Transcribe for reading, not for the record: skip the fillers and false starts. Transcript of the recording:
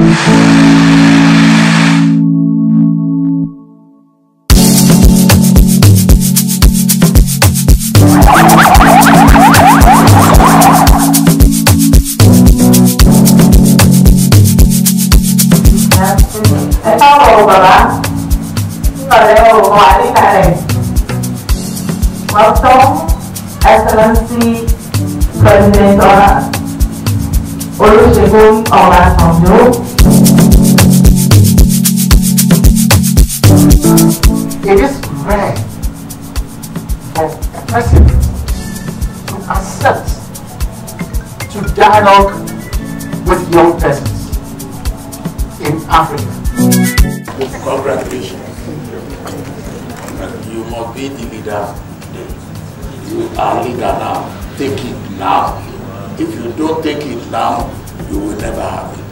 Welcome, Excellency President Olusegun Obasanjo. It is rare for a president to accept to dialogue with young persons in Africa. Congratulations. You must be the leader. You are leader now. Take it now. If you don't take it now, you will never have it.